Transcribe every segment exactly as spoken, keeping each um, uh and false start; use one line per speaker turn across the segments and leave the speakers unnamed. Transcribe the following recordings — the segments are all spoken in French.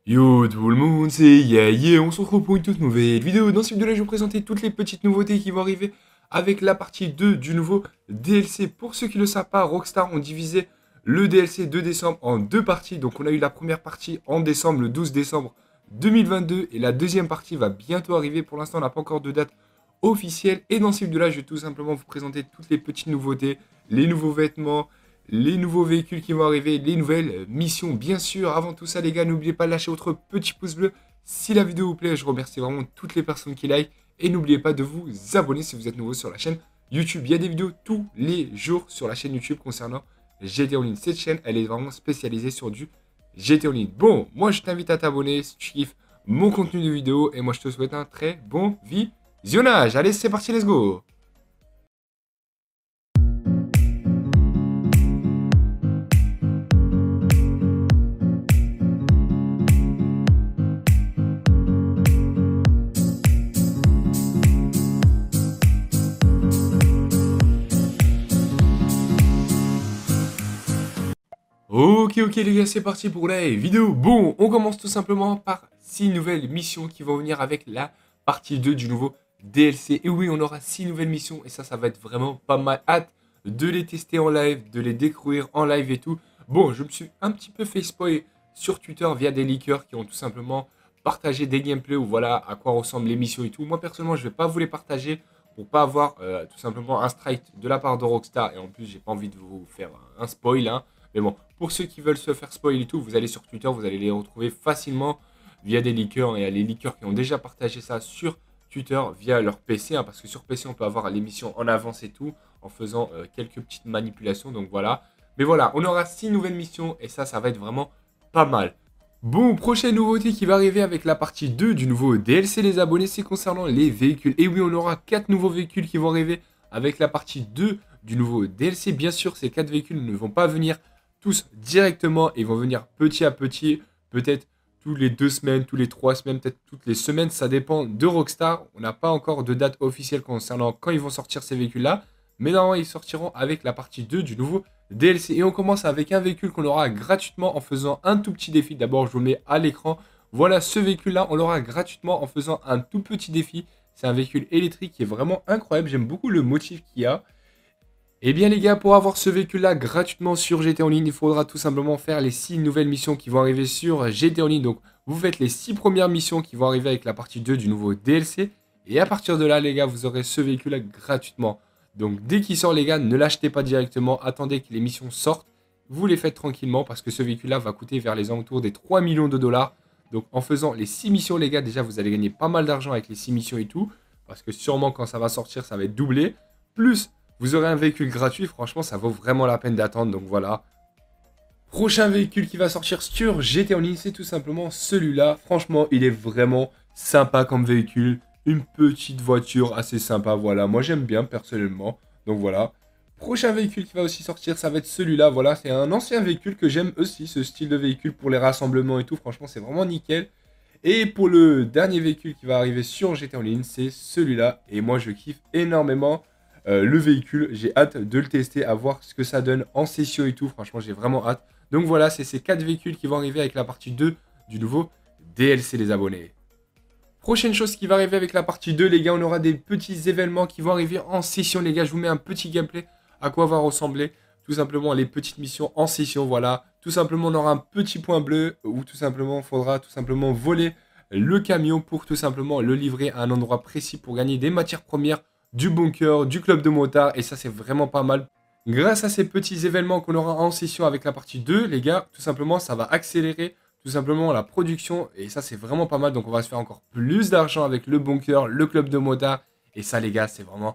Yo tout le monde, c'est Yeah Yeah, on se retrouve pour une toute nouvelle vidéo. Dans cette vidéo-là, je vais vous présenter toutes les petites nouveautés qui vont arriver avec la partie deux du nouveau D L C. Pour ceux qui ne le savent pas, Rockstar ont divisé le D L C de décembre en deux parties. Donc on a eu la première partie en décembre, le douze décembre deux mille vingt-deux. Et la deuxième partie va bientôt arriver. Pour l'instant, on n'a pas encore de date officielle. Et dans cette vidéo-là, je vais tout simplement vous présenter toutes les petites nouveautés, les nouveaux vêtements, les nouveaux véhicules qui vont arriver, les nouvelles missions, bien sûr. Avant tout ça, les gars, n'oubliez pas de lâcher votre petit pouce bleu si la vidéo vous plaît. Je remercie vraiment toutes les personnes qui like. Et n'oubliez pas de vous abonner si vous êtes nouveau sur la chaîne YouTube. Il y a des vidéos tous les jours sur la chaîne YouTube concernant G T A Online. Cette chaîne, elle est vraiment spécialisée sur du G T A Online. Bon, moi, je t'invite à t'abonner si tu kiffes mon contenu de vidéo. Et moi, je te souhaite un très bon visionnage. Allez, c'est parti, let's go! Ok, ok les gars, c'est parti pour la vidéo. Bon, on commence tout simplement par six nouvelles missions qui vont venir avec la partie deux du nouveau D L C. Et oui, on aura six nouvelles missions et ça, ça va être vraiment pas mal. Hâte de les tester en live, de les découvrir en live et tout. Bon, je me suis un petit peu fait spoiler sur Twitter via des leakers qui ont tout simplement partagé des gameplays où voilà à quoi ressemblent les missions et tout. Moi, personnellement, je ne vais pas vous les partager pour pas avoir euh, tout simplement un strike de la part de Rockstar. Et en plus, j'ai pas envie de vous faire un spoil, hein. Mais bon, pour ceux qui veulent se faire spoil et tout, vous allez sur Twitter, vous allez les retrouver facilement via des leakers. Et il y a les leakers qui ont déjà partagé ça sur Twitter via leur P C. Hein, parce que sur P C, on peut avoir l'émission en avance et tout, en faisant euh, quelques petites manipulations. Donc voilà. Mais voilà, on aura six nouvelles missions et ça, ça va être vraiment pas mal. Bon, prochaine nouveauté qui va arriver avec la partie deux du nouveau D L C les abonnés, c'est concernant les véhicules. Et oui, on aura quatre nouveaux véhicules qui vont arriver avec la partie deux du nouveau D L C. Bien sûr, ces quatre véhicules ne vont pas venir tous directement, ils vont venir petit à petit, peut-être tous les deux semaines, tous les trois semaines, peut-être toutes les semaines, ça dépend de Rockstar. On n'a pas encore de date officielle concernant quand ils vont sortir ces véhicules-là, mais normalement ils sortiront avec la partie deux du nouveau D L C. Et on commence avec un véhicule qu'on aura gratuitement en faisant un tout petit défi. D'abord, je vous le mets à l'écran. Voilà, ce véhicule-là, on l'aura gratuitement en faisant un tout petit défi. C'est un véhicule électrique qui est vraiment incroyable. J'aime beaucoup le motif qu'il y a. Et bien les gars, pour avoir ce véhicule-là gratuitement sur G T A Online, il faudra tout simplement faire les six nouvelles missions qui vont arriver sur G T A Online. Donc vous faites les six premières missions qui vont arriver avec la partie deux du nouveau D L C. Et à partir de là les gars, vous aurez ce véhicule-là gratuitement. Donc dès qu'il sort les gars, ne l'achetez pas directement, attendez que les missions sortent. Vous les faites tranquillement parce que ce véhicule-là va coûter vers les alentours des trois millions de dollars. Donc en faisant les six missions les gars, déjà vous allez gagner pas mal d'argent avec les six missions et tout. Parce que sûrement quand ça va sortir, ça va être doublé. Plus vous aurez un véhicule gratuit, franchement, ça vaut vraiment la peine d'attendre, donc voilà. Prochain véhicule qui va sortir sur G T A Online, c'est tout simplement celui-là. Franchement, il est vraiment sympa comme véhicule. Une petite voiture assez sympa, voilà. Moi, j'aime bien, personnellement. Donc voilà. Prochain véhicule qui va aussi sortir, ça va être celui-là. Voilà, c'est un ancien véhicule que j'aime aussi, ce style de véhicule pour les rassemblements et tout. Franchement, c'est vraiment nickel. Et pour le dernier véhicule qui va arriver sur G T A Online, c'est celui-là. Et moi, je kiffe énormément. Euh, le véhicule, j'ai hâte de le tester, à voir ce que ça donne en session et tout, franchement j'ai vraiment hâte. Donc voilà, c'est ces quatre véhicules qui vont arriver avec la partie deux du nouveau D L C les abonnés. Prochaine chose qui va arriver avec la partie deux les gars, on aura des petits événements qui vont arriver en session les gars. Je vous mets un petit gameplay à quoi va ressembler tout simplement les petites missions en session, voilà. Tout simplement on aura un petit point bleu où tout simplement il faudra tout simplement voler le camion pour tout simplement le livrer à un endroit précis pour gagner des matières premières, du bunker, du club de motards, et ça c'est vraiment pas mal. Grâce à ces petits événements qu'on aura en session avec la partie deux, les gars, tout simplement ça va accélérer tout simplement la production, et ça c'est vraiment pas mal, donc on va se faire encore plus d'argent avec le bunker, le club de motards, et ça les gars c'est vraiment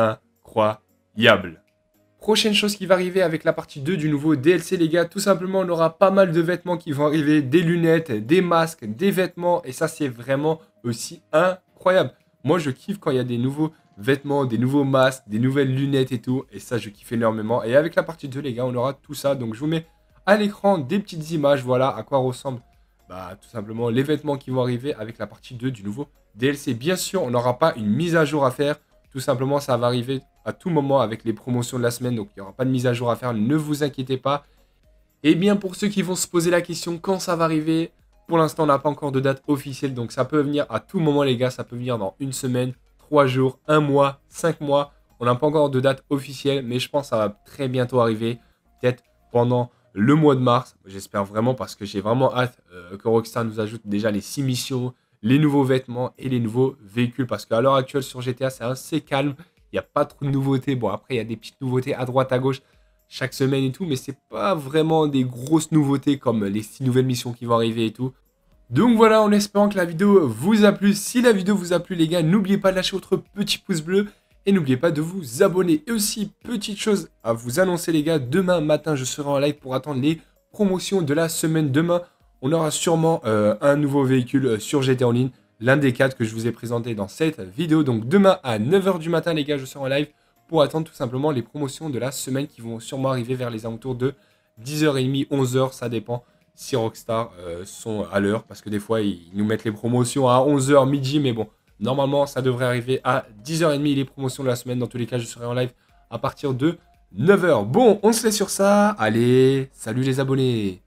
incroyable. Prochaine chose qui va arriver avec la partie deux du nouveau D L C les gars, tout simplement on aura pas mal de vêtements qui vont arriver, des lunettes, des masques, des vêtements, et ça c'est vraiment aussi incroyable. Moi je kiffe quand il y a des nouveaux vêtements, des nouveaux masques, des nouvelles lunettes et tout. Et ça, je kiffe énormément. Et avec la partie deux, les gars, on aura tout ça. Donc, je vous mets à l'écran des petites images. Voilà à quoi ressemblent bah, tout simplement les vêtements qui vont arriver avec la partie deux du nouveau D L C. Bien sûr, on n'aura pas une mise à jour à faire. Tout simplement, ça va arriver à tout moment avec les promotions de la semaine. Donc, il n'y aura pas de mise à jour à faire. Ne vous inquiétez pas. Et bien, pour ceux qui vont se poser la question quand ça va arriver, Pour l'instant, on n'a pas encore de date officielle, donc ça peut venir à tout moment, les gars. Ça peut venir dans une semaine, trois jours, un mois, cinq mois. On n'a pas encore de date officielle, mais je pense que ça va très bientôt arriver. Peut-être pendant le mois de mars. J'espère vraiment parce que j'ai vraiment hâte euh, que Rockstar nous ajoute déjà les six missions, les nouveaux vêtements et les nouveaux véhicules. Parce qu'à l'heure actuelle, sur G T A, c'est assez calme. Il n'y a pas trop de nouveautés. Bon, après, il y a des petites nouveautés à droite, à gauche, chaque semaine et tout. Mais c'est pas vraiment des grosses nouveautés comme les six nouvelles missions qui vont arriver et tout. Donc voilà, en espérant que la vidéo vous a plu. Si la vidéo vous a plu, les gars, n'oubliez pas de lâcher votre petit pouce bleu. Et n'oubliez pas de vous abonner. Et aussi, petite chose à vous annoncer, les gars. Demain matin, je serai en live pour attendre les promotions de la semaine. Demain, on aura sûrement euh, un nouveau véhicule sur G T A en ligne. L'un des quatre que je vous ai présenté dans cette vidéo. Donc demain à neuf heures du matin, les gars, je serai en live pour attendre tout simplement les promotions de la semaine qui vont sûrement arriver vers les alentours de dix heures trente, onze heures. Ça dépend si Rockstar euh, sont à l'heure. Parce que des fois, ils nous mettent les promotions à onze heures, midi. Mais bon, normalement, ça devrait arriver à dix heures trente les promotions de la semaine. Dans tous les cas, je serai en live à partir de neuf heures. Bon, on se laisse sur ça. Allez, salut les abonnés.